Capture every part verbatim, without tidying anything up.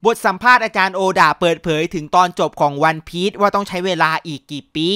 บทสัมภาษณ์อาจารย์โอดาเปิดเผยถึงตอนจบของวันพีซว่าต้องใช้เวลาอีกกี่ปี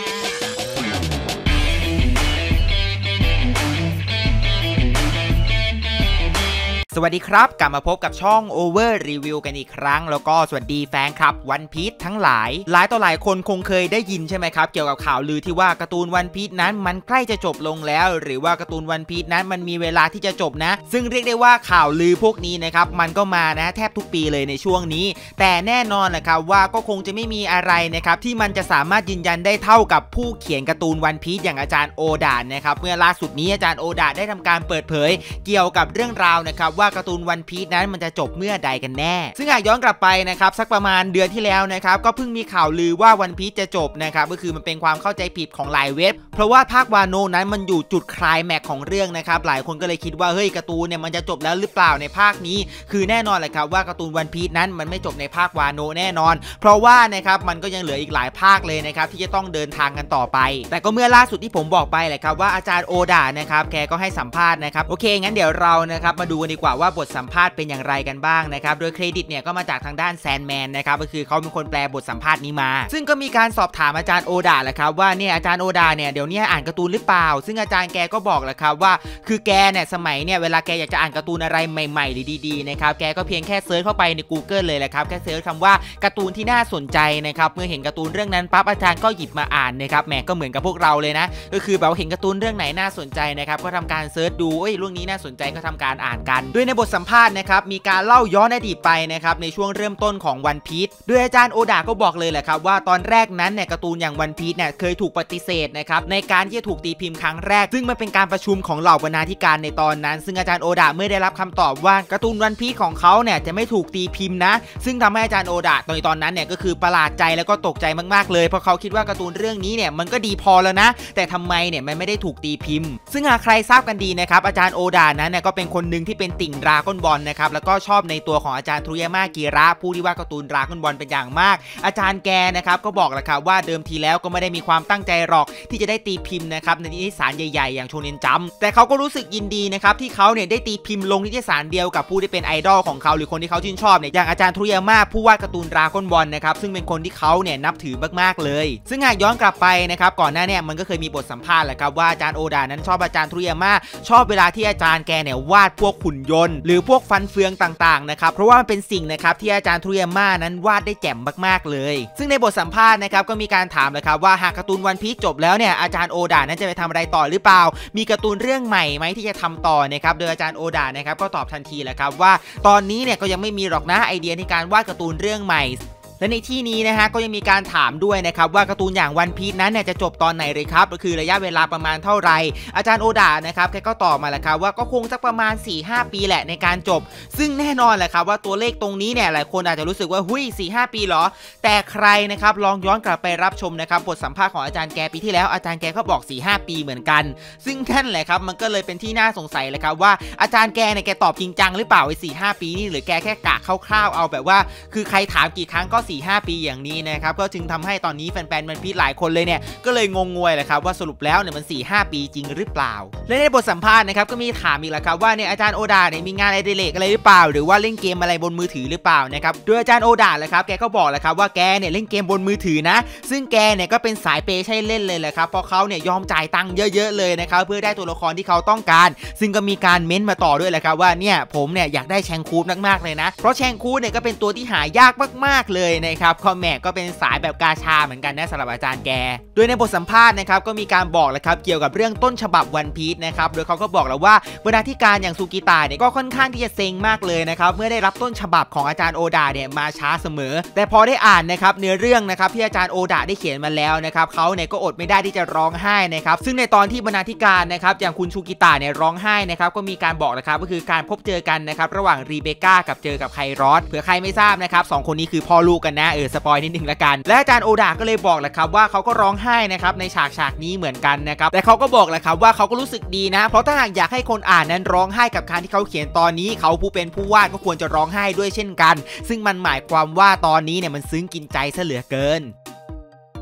สวัสดีครับกลับมาพบกับช่อง Over Review กันอีกครั้งแล้วก็สวัสดีแฟนคลับวันพีซทั้งหลายหลายต่อหลายคนคงเคยได้ยินใช่ไหมครับเกี่ยวกับข่าวลือที่ว่าการ์ตูนวันพีซนั้นมันใกล้จะจบลงแล้วหรือว่าการ์ตูนวันพีซนั้นมันมีเวลาที่จะจบนะซึ่งเรียกได้ว่าข่าวลือพวกนี้นะครับมันก็มานะแทบทุกปีเลยในช่วงนี้แต่แน่นอนแหละครับว่าก็คงจะไม่มีอะไรนะครับที่มันจะสามารถยืนยันได้เท่ากับผู้เขียนการ์ตูนวันพีซอย่างอาจารย์โอดานะครับเมื่อล่าสุดนี้อาจารย์โอดาได้ทำการเปิดเผยเกี่ยวกับเรื่องราวนะครับว่าการ์ตูนวันพีซนั้นมันจะจบเมื่อใดกันแน่ซึ่งหากย้อนกลับไปนะครับสักประมาณเดือนที่แล้วนะครับก็เพิ่งมีข่าวลือว่าวันพีซจะจบนะครับก็คือมันเป็นความเข้าใจผิดของหลายเว็บเพราะว่าภาควาโนนั้นมันอยู่จุดไคลแม็กซ์ของเรื่องนะครับหลายคนก็เลยคิดว่าเฮ้ยการ์ตูนเนี่ยมันจะจบแล้วหรือเปล่าในภาคนี้คือแน่นอนแหละครับว่าการ์ตูนวันพีซนั้นมันไม่จบในภาควาโนแน่นอนเพราะว่านะครับมันก็ยังเหลืออีกหลายภาคเลยนะครับที่จะต้องเดินทางกันต่อไปแต่ก็เมื่อล่าสุดที่ผมบอกไปแหละครับว่าอาจารย์โอดานะครับแกก็ให้สัมภาษณ์นะครับโอเคงั้นเดี๋ยวเรานะครับมาดูกันดีกว่าว่าบทสัมภาษณ์เป็นอย่างไรกันบ้างนะครับโดยเครดิตเนี่ยก็มาจากทางด้านแซนแมนนะครับก็คือเขาเป็นคนแปลบทสัมภาษณ์นี้มาซึ่งก็มีการสอบถามอาจารย์โอดาแหละครับว่าเนี่ยอาจารย์โอดาเนี่ยเดี๋ยวนี้อ่านการ์ตูนหรือเปล่าซึ่งอาจารย์แกก็บอกแหละครับว่าคือแกเนี่ยสมัยเนี่ยเวลาแกอยากจะอ่านการ์ตูนอะไรใหม่ๆหรือดีๆนะครับแกก็เพียงแค่เซิร์ชเข้าไปใน Google เลยแหละครับแค่เซิร์ชคำว่าการ์ตูนที่น่าสนใจนะครับเมื่อเห็นการ์ตูนเรื่องนั้นปั๊บอาจารย์ก็หยิบมาอ่านนะครับแหมก็เหมือนกับพวกเราเลยนะก็คือแบบเห็นการ์ตูนเรื่องไหนน่าสนใจนะครับก็ทำการเซิร์ชดูเอ้ยเรื่องนี้น่าสนใจก็ทำการอ่านกันด้วยในบทสัมภาษณ์นะครับมีการเล่าย้อนอดีตไปนะครับในช่วงเริ่มต้นของวันพีซโดยอาจารย์โอดาก็บอกเลยแหละครับว่าตอนแรกนั้นเนี่ยการ์ตูนอย่างวันพีซเนี่ยเคยถูกปฏิเสธนะครับในการที่จะถูกตีพิมพ์ครั้งแรกซึ่งมันเป็นการประชุมของเหล่าบรรณาธิการในตอนนั้นซึ่งอาจารย์โอดาเมื่อได้รับคำตอบว่าการ์ตูนวันพีซของเขาเนี่ยจะไม่ถูกตีพิมพ์นะซึ่งทำให้อาจารย์โอดาตอนตอนนั้นเนี่ยก็คือประหลาดใจแล้วก็ตกใจมากๆเลยเพราะเขาคิดว่าการ์ตูนเรื่องนี้เนี่ยมันก็ดีพอแล้วนะแต่ทำไมเนี่ยมันไม่ได้ถูกตีพิมพ์ซึ่งหากใครทราบกันดีนะครับอาจารย์โอดานั้นเนี่ยก็เป็นคนหนึ่งที่เป็นติ่งดราก้อนบอลนะครับแล้วก็ชอบในตัวของอาจารย์ทรุยามะกิระผู้ที่ว่าการ์ตูนดราก้อนบอลเป็นอย่างมากอาจารย์แกนะครับก็บอกแหละครับว่าเดิมทีแล้วก็ไม่ได้มีความตั้งใจหรอกที่จะได้ตีพิมพ์นะครับในนิตยสารใหญ่ๆอย่างโชเน็นจัมป์แต่เขาก็รู้สึกยินดีนะครับที่เขาเนี่ยได้ตีพิมพ์ลงนิตยสารเดียวกับผู้ที่เป็นไอดอลของเขาหรือคนที่เขาชื่นชอบเนี่ยอย่างอาจารย์ทรุยามะผู้วาดการ์ตูนดราก้อนบอลนะครับซึ่งเป็นคนที่เขาเนี่ยนับถือมากๆเลยซึ่งหากย้อนกลับไปนะครับก่อนหน้าเนี่ยมันก็เคยมีบทสัมภาษณ์แหละครับว่าอาจารย์โอดานั้นชอบอาจารย์ทรุยามะชอบเวลาที่อาจารย์แกเนี่ยวาดพวกหุ่นยนต์หรือพวกฟันเฟืองต่างๆนะครับเพราะว่ามันเป็นสิ่งนะครับที่อาจารย์ทรุยามะนั้นวาดได้แจ่มมากๆเลยซึ่งในบทสัมภาษณ์นะครับก็มีการถามเลยครับว่าหากการ์ตูนวันพีซจบแล้วเนี่ยอาจารย์โอดานั้นจะไปทำอะไรต่อหรือเปล่ามีการ์ตูนเรื่องใหม่ไหมที่จะทำต่อนะครับโดยอาจารย์โอดานะครับก็ตอบทันทีแหละครับว่าตอนนี้เนี่ยก็ยังไม่มีหรอกนะไอเดียในการวาดการ์ตูนเรื่องใหม่และในที่นี้นะฮะก็ยังมีการถามด้วยนะครับว่าการ์ตูนอย่างวันพีซนั้นเนี่ยจะจบตอนไหนเลยครับก็คือระยะเวลาประมาณเท่าไหร่อาจารย์โอดานะครับแกก็ตอบมาแหละครับว่าก็คงสักประมาณ สี่ห้า ปีแหละในการจบซึ่งแน่นอนแหละครับว่าตัวเลขตรงนี้เนี่ยหลายคนอาจจะรู้สึกว่าหุ้ย สี่ห้า ปีเหรอแต่ใครนะครับลองย้อนกลับไปรับชมนะครับบทสัมภาษณ์ของอาจารย์แกปีที่แล้วอาจารย์แกก็บอก สี่ห้า ปีเหมือนกันซึ่งนั่นแหละครับมันก็เลยเป็นที่น่าสงสัยเลยครับว่าอาจารย์แกเนี่ยแกตอบจริงจังหรือเปล่าไอ้ สี่ห้า ปีนี่หรือแกแค่กะคร่าวๆเอาแบบว่าคือใครถามกี่ครั้งก็ สี่ห้า ปีอย่างนี้นะครับก็จึงทำให้ตอนนี้แฟนๆมันพีซหลายคนเลยเนี่ยก็เลยงงงวยแหละครับว่าสรุปแล้วเนี่ยมัน สี่ห้า ปีจริงหรือเปล่าและในบทสัมภาษณ์นะครับก็มีถามอีกแหละครับว่าเนี่ยอาจารย์โอดาเนี่ยมีงานอดิเรกอะไรหรือเปล่าหรือว่าเล่นเกมอะไรบนมือถือหรือเปล่านะครับโดยอาจารย์โอดาแหละครับแกก็บอกแหละครับว่าแกเนี่ยเล่นเกมบนมือถือนะซึ่งแกเนี่ยก็เป็นสายเปย์ใช่เล่นเลยแหละครับเพราะเขาเนี่ยยอมจ่ายตังค์เยอะๆเลยนะครับเพื่อได้ตัวละครที่เขาต้องการซึ่งก็มีการเม้นมาต่อด้วยแหละครับว่าเนี่ยผมเนี่ยอยากได้แชงคูดมากๆเลยนะเพราะแชงคูดเนี่ยก็เป็นตัวที่หายากมากๆเลยนะครับคอมแมกก็เป็นสายแบบกาชาเหมือนกันนะสำหรับอาจารย์แกโดยในบทสัมภาษณ์นะครับก็มีการบอกแล้วครับเกี่ยวกับเรื่องต้นฉบับวันพีซนะครับโดยเขาก็บอกแล้วว่าบรรณาธิการอย่างซูกิตะเนี่ยก็ค่อนข้างที่จะเซ็งมากเลยนะครับเมื่อได้รับต้นฉบับของอาจารย์โอดาเนี่ยมาช้าเสมอแต่พอได้อ่านนะครับเนื้อเรื่องนะครับที่อาจารย์โอดาได้เขียนมาแล้วนะครับเขาเนี่ยก็อดไม่ได้ที่จะร้องไห้นะครับซึ่งในตอนที่บรรณาธิการนะครับอย่างคุณชูกิตะเนี่ยร้องไห้นะครับก็มีการบอกนะครับก็คือการพบเจอกันนะครับระหว่างรีเบคก้ากับเจอกับไครอสเผื่อใครไม่ทราบนะครับสองคนนี้คือพ่อลูกกันนะเออสปอยนิดนึงละกันและอาจารย์โอดาก็เลยบอกแหละครับว่าเขาก็ร้องไห้นะครับในฉากฉากนี้เหมือนกันนะครับแต่เขาก็บอกแหละครับว่าเขาก็รู้สึกดีนะเพราะถ้าหากอยากให้คนอ่านนั้นร้องไห้กับการที่เขาเขียนตอนนี้เขาผู้เป็นผู้วาดก็ควรจะร้องไห้ด้วยเช่นกันซึ่งมันหมายความว่าตอนนี้เนี่ยมันซึ้งกินใจซะเหลือเกิน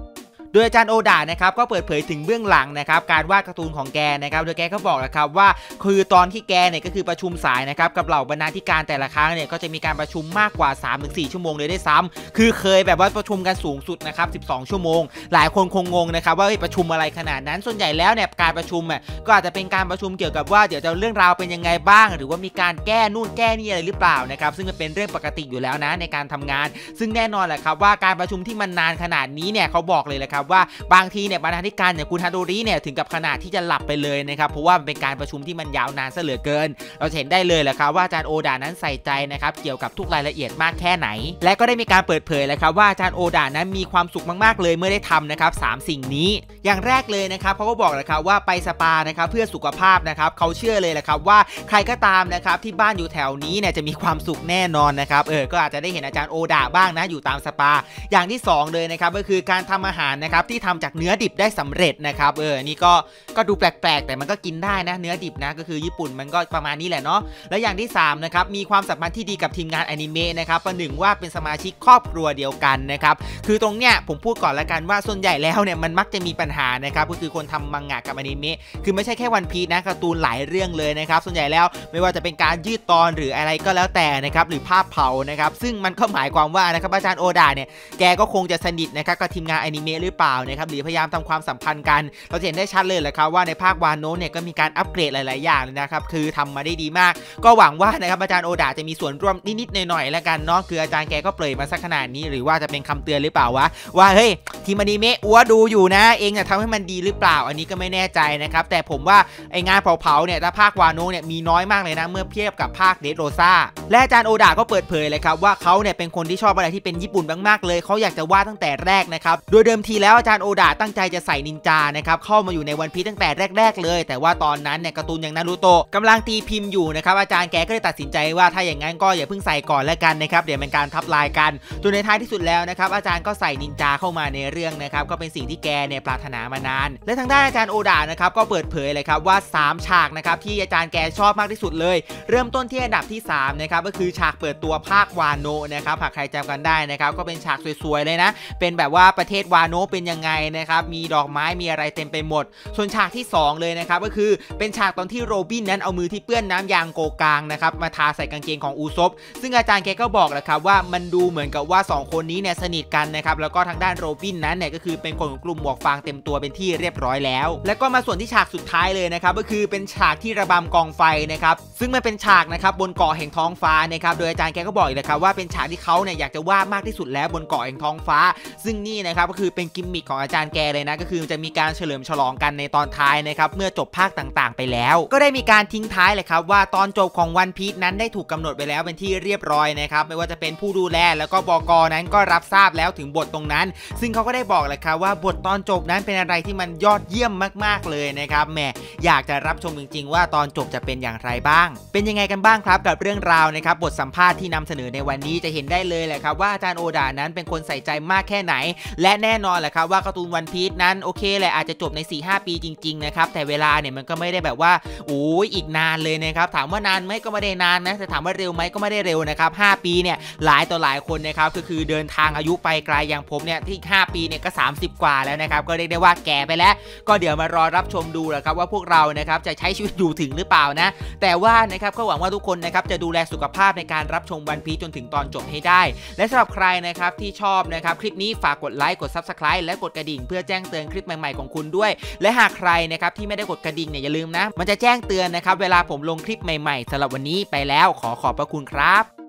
โดยอาจารย์โอดะนะครับก็เปิดเผยถึงเบื้องหลังนะครับการวาดการ์ตูนของแกนะครับโดยแกก็บอกนะครับว่าคือตอนที่แกเนี่ยก็คือประชุมสายนะครับกับเหล่าบรรณาธิการแต่ละครั้งเนี่ยก็จะมีการประชุมมากกว่า สามถึงสี่ ชั่วโมงเลยได้ซ้ำคือเคยแบบว่าประชุมกันสูงสุดนะครับสิบสองชั่วโมงหลายคนคงงงนะครับว่าประชุมอะไรขนาดนั้นส่วนใหญ่แล้วเนี่ยการประชุมอ่ะก็อาจจะเป็นการประชุมเกี่ยวกับว่าเดี๋ยวจะเรื่องราวเป็นยังไงบ้างหรือว่ามีการแก้นู่นแก้นี่อะไรหรือเปล่านะครับซึ่งมันเป็นเรื่องปกติอยู่แล้วนะในการทำงานซึ่งแน่นอนแหละครับว่าการประชุมที่มันนานขนาดนี้เนี่ยเขาบอกเลยแหละครับว่าบางทีเนี่ยบรรณาธิการอย่างคุณฮาโดริเนี่ยถึงกับขนาดที่จะหลับไปเลยนะครับเพราะว่ามันเป็นการประชุมที่มันยาวนานซะเหลือเกินเราเห็นได้เลยแหละครับว่าอาจารย์โอดะนั้นใส่ใจนะครับเกี่ยวกับทุกรายละเอียดมากแค่ไหนและก็ได้มีการเปิดเผยเลยครับว่าอาจารย์โอดะนั้นมีความสุขมากๆเลยเมื่อได้ทำนะครับสามสิ่งนี้อย่างแรกเลยนะครับเขาก็บอกเลยครับว่าไปสปานะครับเพื่อสุขภาพนะครับเขาเชื่อเลยแหละครับว่าใครก็ตามนะครับที่บ้านอยู่แถวนี้เนี่ยจะมีความสุขแน่นอนนะครับเออก็อาจจะได้เห็นอาจารย์โอดะบ้างนะอยู่ตามสปาอย่างที่สองเลยนะครับก็คือการทำอาหารนะครับที่ทำจากเนื้อดิบได้สำเร็จนะครับเออนี่ก็ก็ดูแปลกๆแต่มันก็กินได้นะเนื้อดิบนะก็คือญี่ปุ่นมันก็ประมาณนี้แหละเนาะแล้วอย่างที่สามนะครับมีความสัมพันธ์ที่ดีกับทีมงานอนิเมะนะครับประหนึ่งว่าเป็นสมาชิกครอบครัวเดียวกันนะครับคือตรงเนี้ยผมพูดก่อนละกันว่าส่วนใหญ่แล้วเนี่ยมันมักจะมีปัญหานะครับก็คือคนทำมังงะกับอนิเมะคือไม่ใช่แค่วันพีซนะการ์ตูนหลายเรื่องเลยนะครับส่วนใหญ่แล้วไม่ว่าจะเป็นการยืดตอนหรืออะไรก็แล้วแต่นะครับหรือภาพเผานะครับซึ่งมันก็หมายความว่านะครับอาจารย์โอดะเนี่ยแกก็คงจะสนิทนะครับกับทีมงานอนิเมะหรือเปล่านะครับหรือพยายามทำความสัมพันธ์กันเราเห็นได้ชัดเลยแหละครับว่าในภาควาโนะเนี่ยก็มีการอัปเกรดหลายๆอย่างเลยนะครับคือทำมาได้ดีมากก็หวังว่านะครับอาจารย์โอดะจะมีส่วนร่วมนิดๆหน่อยๆแล้วกันเนาะคืออาจารย์แกก็เปรยมาสักขนาดนี้หรือว่าจะเป็นคำเตือนหรือเปล่าวะว่าเฮ้ยทีมอนิเมะอัวดูอยู่นะเองจะทำให้มันดีหรือเปล่าอันนี้ก็ไม่แน่ใจนะครับแต่ผมว่าไองานเผาๆเนี่ยถ้าภาควาโนะเนี่ยมีน้อยมากเลยนะเมื่อเทียบกับภาคเดดโรซ่าและอาจารย์โอดะก็เปิดเผยเลยครับว่าเขาเนี่ยเป็นคนที่ชอบอะไรที่เป็นญี่ปุ่นมากๆเลยเขาอยากจะวาดตั้งแต่แรกนะครับโดยเดิมทีแล้วอาจารย์โอดะตั้งใจจะใส่นินจานะครับเข้ามาอยู่ในวันพีซตั้งแต่แรกๆเลยแต่ว่าตอนนั้นเนี่ยการ์ตูนอย่างนารูโตะกำลังตีพิมพ์อยู่นะครับอาจารย์แกก็เลยตัดสินใจว่าถ้าอย่างนั้นก็อย่าเพิ่งใส่ก่อนแล้วกันนะครับเดี๋ยวเป็นการทับลายกันจนในท้ายที่สุดแล้วนะครับอาจารย์ก็ใส่นินจาเข้ามาในเรื่องนะครับก็เป็นสิ่งที่แกเนี่ยปรารถนามานานและทางด้านอาจารย์โอดะนะครับก็เปิดเผยเลยครับว่าสามฉากนะครับที่อาจารย์แกชอบมากที่สุดเลยเริ่มต้นที่อันดับที่สามนะครับก็คือฉากเปิดตัวภาควาโนะนะครับหากใครจำกันได้นะครับก็เป็นฉากสวยๆเลยนะเป็นแบบว่าประเทศวาโนะเป็นยังไงนะครับมีดอกไม้มีอะไรเต็มไปหมดส่วนฉากที่สองเลยนะครับก็คือเป็นฉากตอนที่โรบินนั้นเอามือที่เปื้อนน้ำยางโกกางนะครับมาทาใส่กางเกงของอูซบซึ่งอาจารย์แกก็บอกแหละครับว่ามันดูเหมือนกับว่าสองคนนี้เนี่ยสนิทกันนะครับแล้วก็ทางด้านโรบินนั้นเนี่ยก็คือเป็นคนของกลุ่มหมวกฟางเต็มตัวเป็นที่เรียบร้อยแล้วแล้วก็มาส่วนที่ฉากสุดท้ายเลยนะครับก็คือเป็นฉากที่ระบำกองไฟนะครับซึ่งมันเป็นฉากนะครับบนเกาะแห่งท้องฟ้านะครับโดยอาจารย์แกก็บอกเลยครับว่าเป็นฉากที่เขาเนี่ยอยากจะวาดมากที่สุดแล้วบนเกาะแห่งท้องฟ้าซึ่งนี่นะครับก็คือเป็นกิมมิคของอาจารย์แกเลยนะก็คือจะมีการเฉลิมฉลองกันในตอนท้ายนะครับเมื่อจบภาคต่างๆไปแล้วก็ได้มีการทิ้งท้ายเลยครับว่าตอนจบของวันพีซนั้นได้ถูกกำหนดไปแล้วเป็นที่เรียบร้อยนะครับไม่ว่าจะเป็นผู้ดูแลแล้วก็บก.นั้นก็รับทราบแล้วถึงบทตรงนั้นซึ่งเขาก็ได้บอกเลยครับว่าบทตอนจบนั้นเป็นอะไรที่มันยอดเยี่ยมมากๆเลยนะครับแหมอยากจะรับชมจริงๆว่าตอนจบจะเป็นอย่างไรบ้างเป็นยังไงกันบ้างครับกับเรื่องราวนะครับบทสัมภาษณ์ที่นำเสนอในวันนี้จะเห็นได้เลยแหละครับว่าอาจารย์โอดะนั้นเป็นคนใส่ใจมากแค่ไหนและแน่นอนแหละครับว่าการ์ตูนวันพีซนั้นโอเคแหละอาจจะจบใน สี่ห้า ปีจริงๆนะครับแต่เวลาเนี่ยมันก็ไม่ได้แบบว่าโอ้ยอีกนานเลยนะครับถามว่านานไหมก็ไม่ได้นานนะแต่ถามว่าเร็วไหมก็ไม่ได้เร็วนะครับห้าปีเนี่ยหลายต่อหลายคนนะครับก็คือเดินทางอายุไปไกลอย่างผมเนี่ยที่ห้าปีเนี่ยก็สามสิบกว่าแล้วนะครับก็เรียกได้ว่าแก่ไปแล้วก็เดี๋ยวมารอรับชมดูแหละครับว่าพวกเรานะครับจะใช้ชีวิตอยู่ถึงหรือเปล่านะแต่ว่านะครับก็หวังว่าทุกคนนะครับจะดูแลสุขภาพในการรับชมวันพีซจนถึงตอนจบให้ได้และสำหรับใครนะครับที่ชอบนะครับคลิปนี้ฝากกดไลค์กด ซับสไครบ์ และกดกระดิ่งเพื่อแจ้งเตือนคลิปใหม่ๆของคุณด้วยและหากใครนะครับที่ไม่ได้กดกระดิ่งเนี่ยอย่าลืมนะมันจะแจ้งเตือนนะครับเวลาผมลงคลิปใหม่ๆสำหรับวันนี้ไปแล้วขอขอบพระคุณครับ